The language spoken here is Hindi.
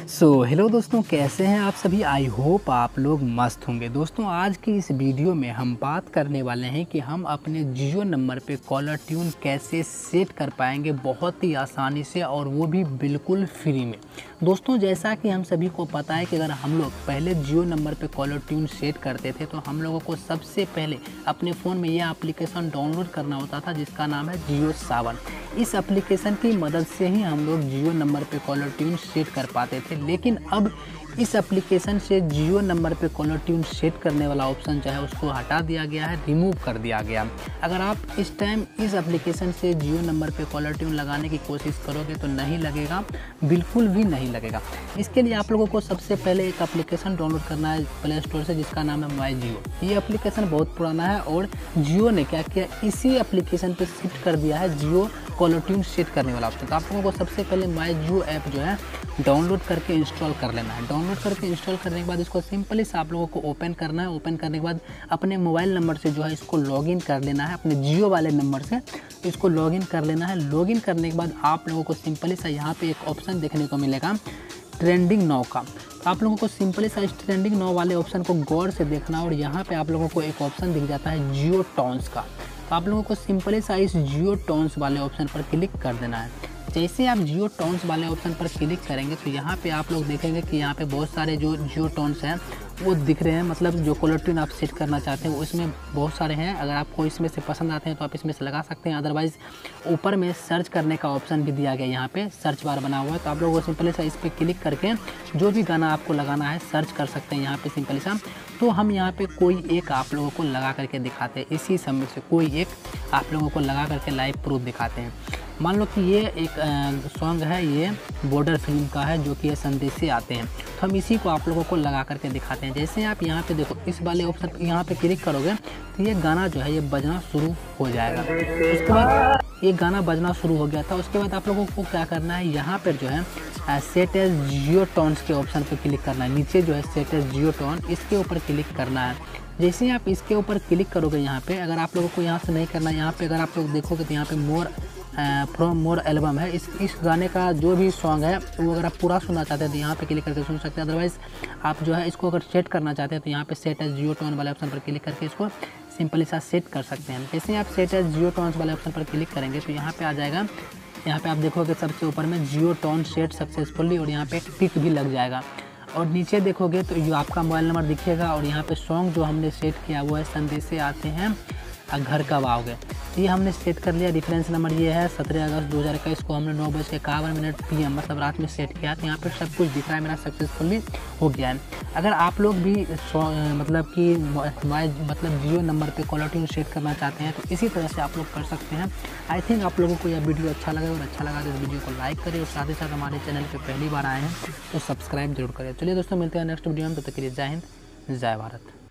हेलो दोस्तों, कैसे हैं आप सभी। आई होप आप लोग मस्त होंगे। दोस्तों आज की इस वीडियो में हम बात करने वाले हैं कि हम अपने जियो नंबर पे कॉलर ट्यून कैसे सेट कर पाएंगे बहुत ही आसानी से, और वो भी बिल्कुल फ्री में। दोस्तों जैसा कि हम सभी को पता है कि अगर हम लोग पहले जियो नंबर पे कॉलर ट्यून सेट करते थे तो हम लोगों को सबसे पहले अपने फ़ोन में यह एप्लीकेशन डाउनलोड करना होता था जिसका नाम है जियो सावन। इस एप्लीकेशन की मदद से ही हम लोग जियो नंबर पे कॉलर ट्यून सेट कर पाते थे, लेकिन अब इस एप्लीकेशन से जियो नंबर पे कॉलर ट्यून सेट करने वाला ऑप्शन जो है उसको हटा दिया गया है, रिमूव कर दिया गया। अगर आप इस टाइम इस एप्लीकेशन से जियो नंबर पे कॉलर ट्यून लगाने की कोशिश करोगे तो नहीं लगेगा, बिल्कुल भी नहीं लगेगा। इसके लिए आप लोगों को सबसे पहले एक एप्लीकेशन डाउनलोड करना है प्ले स्टोर से जिसका नाम है माई जियो। ये एप्लीकेशन बहुत पुराना है और जियो ने क्या किया, इसी एप्लीकेशन पर शिफ्ट कर दिया है जियो कॉलर ट्यून सेट करने वाला ऑप्शन। तो आप लोगों को सबसे पहले माई जियो ऐप जो है डाउनलोड करके इंस्टॉल कर लेना है। डाउनलोड करके इंस्टॉल करने के बाद इसको सिंपली से आप लोगों को ओपन करना है। ओपन करने के बाद अपने मोबाइल नंबर से जो है इसको लॉगिन कर लेना है, अपने जियो वाले नंबर से इसको लॉगिन कर लेना है। लॉगिन करने के बाद आप लोगों को सिंपली सा यहाँ पे एक ऑप्शन देखने को मिलेगा ट्रेंडिंग नाउ का। तो आप लोगों को सिंपली सा इस ट्रेंडिंग नाउ वाले ऑप्शन को गौर से देखना, और यहाँ पे आप लोगों को एक ऑप्शन दिख जाता है जियो टोन्स का। तो आप लोगों को सिंपली सा इस जियो टोन्स वाले ऑप्शन पर क्लिक कर देना है। जैसे आप जियो टोन्स वाले ऑप्शन पर क्लिक करेंगे तो यहाँ पे आप लोग देखेंगे कि यहाँ पे बहुत सारे जो जियो टोन्स हैं वो दिख रहे हैं, मतलब जो कॉलर ट्यून आप सेट करना चाहते हैं उसमें बहुत सारे हैं। अगर आपको इसमें से पसंद आते हैं तो आप इसमें से लगा सकते हैं, अदरवाइज़ ऊपर में सर्च करने का ऑप्शन भी दिया गया, यहाँ पे सर्च बार बना हुआ है। तो आप लोगों को सिंपली सा इस पर क्लिक करके जो भी गाना आपको लगाना है सर्च कर सकते हैं यहाँ पे सिंपली सा। तो हम यहाँ पे कोई एक आप लोगों को लगा करके दिखाते हैं, इसी समय से कोई एक आप लोगों को लगा करके लाइव प्रूफ दिखाते हैं। मान लो कि ये एक सॉन्ग है, ये बॉर्डर फिल्म का है जो कि ये संदेशे आते हैं। तो हम इसी को आप लोगों को लगा करके दिखाते हैं। जैसे आप यहाँ पे देखो इस वाले ऑप्शन यहाँ पे क्लिक करोगे तो ये गाना जो है ये बजना शुरू हो जाएगा। उसके बाद ये गाना बजना शुरू हो गया था। उसके बाद आप लोगों को क्या करना है, यहाँ पर जो है सेट एज जियो टोन्स के ऑप्शन पर क्लिक करना है। नीचे जो है सेट एज जियो टोन, इसके ऊपर क्लिक करना है। जैसे ही आप इसके ऊपर क्लिक करोगे यहाँ पे, अगर आप लोगों को यहाँ से नहीं करना, यहाँ पे अगर आप लोग देखोगे तो यहाँ पे मोर फ्रॉम मोर एल्बम है। इस गाने का जो भी सॉन्ग है वो अगर आप पूरा सुनना चाहते हैं तो यहाँ पे क्लिक करके सुन सकते हैं। अदरवाइज़ आप जो है इसको अगर सेट करना चाहते हैं तो यहाँ पे सेट एज जियो टोन वाले ऑप्शन पर क्लिक करके इसको सिंपली सा सेट कर सकते हैं। जैसे आप सेट एज जियो टोन्स वाले ऑप्शन पर क्लिक करेंगे तो यहाँ पे आ जाएगा, यहाँ पे आप देखोगे सबसे ऊपर में जियो टोन सेट सक्सेसफुली, और यहाँ पे एक टिक भी लग जाएगा। और नीचे देखोगे तो ये आपका मोबाइल नंबर दिखेगा, और यहाँ पे सॉन्ग जो हमने सेट किया वो है संदेशे आते हैं घर कब आओगे। ये हमने सेट कर लिया। रेफरेंस नंबर ये है 17 अगस्त 2021 को हमने 9:51 PM मतलब रात में सेट किया। तो यहाँ पर सब कुछ दिख रहा है मेरा सक्सेसफुली हो गया है। अगर आप लोग भी मतलब कि मतलब जियो नंबर पे कॉलर ट्यून सेट करना चाहते हैं तो इसी तरह से आप लोग कर सकते हैं। आई थिंक आप लोगों को यह वीडियो अच्छा लगा, और अच्छा लगा तो इस वीडियो को लाइक करें, और साथ ही साथ हमारे चैनल पर पहली बार आए हैं तो सब्सक्राइब जरूर करें। चलिए दोस्तों, मिलते हैं नेक्स्ट वीडियो में, तब तक के लिए जय हिंद, जय भारत।